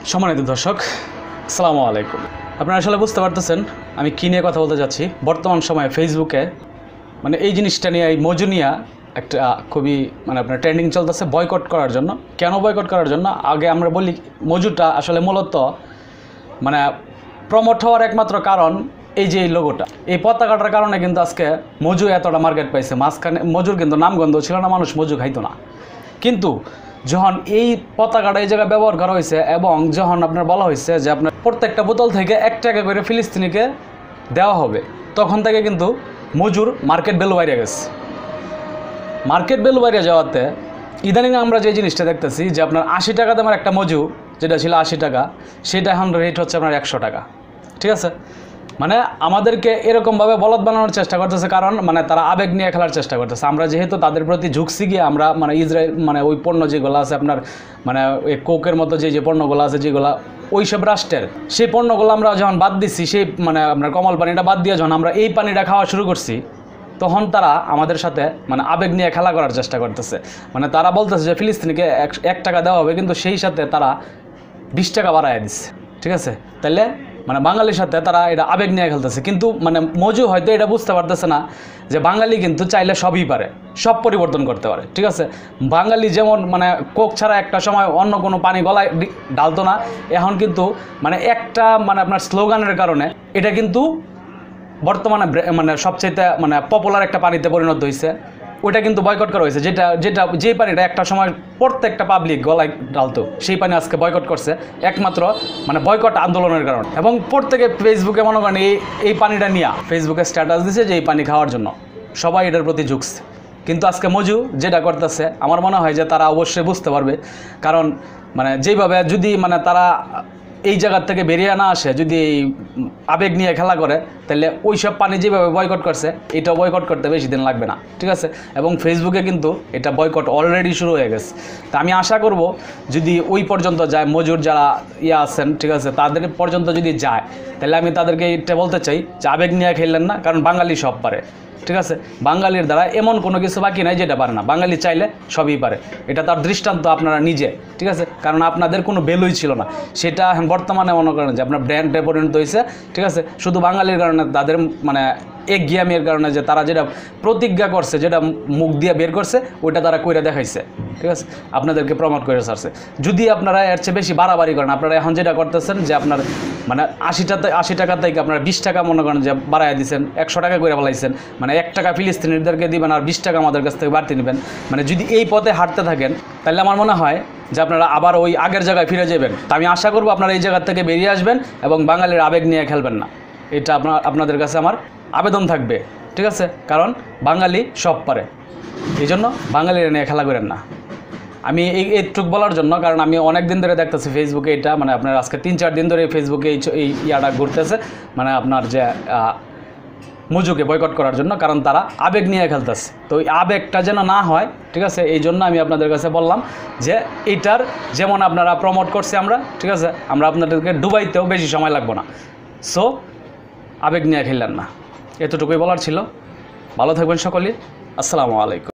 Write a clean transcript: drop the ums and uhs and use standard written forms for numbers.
সম্মানিত দর্শক, আসসালামু আলাইকুম। আপনারা আসলে বুঝতে পারতেছেন আমি কী নিয়ে কথা বলতে যাচ্ছি। বর্তমান সময়ে ফেসবুকে মানে এই জিনিসটা নিয়ে, এই মজু নিয়ে একটা খুবই আপনার ট্রেন্ডিং চলতেছে বয়কট করার জন্য। কেন বয়কট করার জন্য? আগে আমরা বলি মজুটা আসলে মূলত প্রমোট হওয়ার একমাত্র কারণ এই যে এই লোগোটা, এই পতাকাটার কারণে কিন্তু আজকে মজু এতটা মার্কেট পাইছে। মাঝখানে মজুর কিন্তু নামগন্ধ ছিল না, মানুষ মজু খাইতো না। কিন্তু যখন এই পতাকাটা এই জায়গায় ব্যবহার করা হয়েছে এবং যখন আপনার বলা হয়েছে যে আপনার প্রত্যেকটা বোতল থেকে 1 টাকা করে ফিলিস্তিনিকে দেওয়া হবে, তখন থেকে কিন্তু মজুর মার্কেট ভ্যালু বাইরে গেছে। মার্কেট ভ্যালু বাইরে যাওয়াতে ইদানিং আমরা যে জিনিসটা দেখতেছি যে আপনার 80 টাকা দামের একটা মজু যেটা ছিল 80 টাকা, সেটা এখন রেট হচ্ছে আপনার 100 টাকা। ঠিক আছে, আমাদেরকে এরকমভাবে বলদ বানানোর চেষ্টা করতেছে, কারণ তারা আবেগ নিয়ে খেলার চেষ্টা করতেছে। আমরা যেহেতু তাদের প্রতি ঝুঁকছি গিয়ে আমরা ইসরায়েল ওই পণ্য যেগুলো আছে আপনার ওই কোকের মতো যে পণ্যগুলো আছে যেগুলো ওই সব রাষ্ট্রের, সেই পণ্যগুলো আমরা যখন বাদ দিচ্ছি, সেই আপনার কমল পানিটা বাদ দিয়ে যখন আমরা এই পানিটা খাওয়া শুরু করছি, তখন তারা আমাদের সাথে আবেগ নিয়ে খেলা করার চেষ্টা করতেছে। তারা বলতেছে যে ফিলিস্তিনিকে 1 টাকা দেওয়া হবে, কিন্তু সেই সাথে তারা 20 টাকা বাড়ায় দিচ্ছে। ঠিক আছে, তাহলে বাঙালির সাথে তারা এটা আবেগ নিয়ে খেলতেছে। কিন্তু মজু হয়তো এটা বুঝতে পারতেছে না যে বাঙালি কিন্তু চাইলে সবই পারে, সব পরিবর্তন করতে পারে। ঠিক আছে, বাঙালি যেমন কোক ছাড়া একটা সময় অন্য কোনো পানি গলায় ডালতো না, এখন কিন্তু একটা আপনার স্লোগানের কারণে এটা কিন্তু বর্তমানে সবচেয়ে পপুলার একটা পানিতে পরিণত হয়েছে। ওইটা কিন্তু বয়কট করা হয়েছে, যে পানিটা একটা সময় প্রত্যেকটা পাবলিক গলায় ডালতো, সেই পানি আজকে বয়কট করছে একমাত্র বয়কট আন্দোলনের কারণে। এবং প্রত্যেকে ফেসবুকে মনে করেন এই পানিটা নিয়ে ফেসবুকে স্ট্যাটাস দিছে যে এই পানি খাওয়ার জন্য, সবাই এটার প্রতি ঝুঁকছে। কিন্তু আজকে মজু যেটা করতেছে, আমার মনে হয় যে তারা অবশ্যই বুঝতে পারবে, কারণ যেইভাবে যদি তারা এই জায়গার থেকে বেরিয়ে না আসে, যদি এই আবেগ নিয়ে খেলা করে, তাহলে ওই সব পানি যেভাবে বয়কট করছে এটাও বয়কট করতে বেশি দিন লাগবে না। ঠিক আছে, এবং ফেসবুকে কিন্তু এটা বয়কট অলরেডি শুরু হয়ে গেছে। তা আমি আশা করব যদি ওই পর্যন্ত যায়, মজুর যারা আছেন, ঠিক আছে, তাদের পর্যন্ত যদি যায়, তাহলে আমি তাদেরকে এটা বলতে চাই যে আবেগ নিয়ে খেললেন না, কারণ বাঙালি সব পারে। ঠিক আছে, বাঙালির দ্বারা এমন কোনো কিছু বাকি নাই যেটা পারে না। বাঙালি চাইলে সবই পারে, এটা তার দৃষ্টান্ত আপনারা নিজে। ঠিক আছে, কারণ আপনাদের কোনো ভ্যালুই ছিল না, সেটা বর্তমানে মনে করেন যে আপনার ব্র্যান্ডে পরিণত হয়েছে। ঠিক আছে, শুধু বাঙালির কারণে, তাদের একঘেয়ামির কারণে, যে তারা যেটা প্রতিজ্ঞা করছে, যেটা মুখ দিয়ে বের করছে, ওইটা তারা কইরা দেখাইছে। ঠিক আছে, আপনাদেরকে প্রমোট করে ছাড়ছে। যদি আপনারা এর চেয়ে বেশি বাড়াবাড়ি করেন, আপনারা এখন যেটা করতেছেন যে আপনার 80 টাকা থেকে আপনারা 20 টাকা মনে করেন যে বাড়াই দিচ্ছেন, 100 টাকা করে বলাইছেন, 1 টাকা ফিলিস্তিনিদেরকে দিবেন আর 20 টাকা আমাদের কাছ থেকে বাড়তি নেবেন। যদি এই পথে হাঁটতে থাকেন, তাহলে আমার মনে হয় যে আপনারা আবার ওই আগের জায়গায় ফিরে যাবেন। তা আমি আশা করব আপনারা এই জায়গা থেকে বেরিয়ে আসবেন এবং বাঙালির আবেগ নিয়ে খেলবেন না, এটা আপনাদের কাছে আমার আবেদন থাকবে। ঠিক আছে, কারণ বাঙালি সব পারে, এই জন্য বাঙালিরা নিয়ে খেলা করেন না। আমি এইটুক বলার জন্য, কারণ আমি অনেক দিন ধরে দেখতেছি ফেসবুকে এটা আপনার আজকে 3-4 দিন ধরে ফেসবুকে এই ইয়াটা ঘুরতেছে, আপনার যে মজুকে বয়কট করার জন্য, কারণ তারা আবেগ নিয়ে খেলতেছে। তো ওই আবেগটা যেন না হয়, ঠিক আছে, এই জন্য আমি আপনাদের কাছে বললাম যে এইটার যেমন আপনারা প্রমোট করছি আমরা, ঠিক আছে, আমরা আপনাদেরকে ডুবাইতেও বেশি সময় লাগবে না। সো আবেগ নিয়ে খেললেন না, এতটুকুই বলার ছিল। ভালো থাকবেন সকলেই, আসসালামু আলাইকুম।